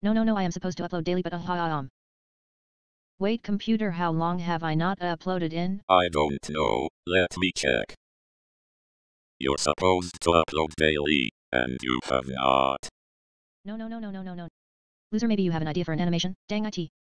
No, I am supposed to upload daily, but Wait, computer, how long have I not uploaded in? I don't know, let me check. You're supposed to upload daily, and you have not. No. Loser, maybe you have an idea for an animation? Dang it.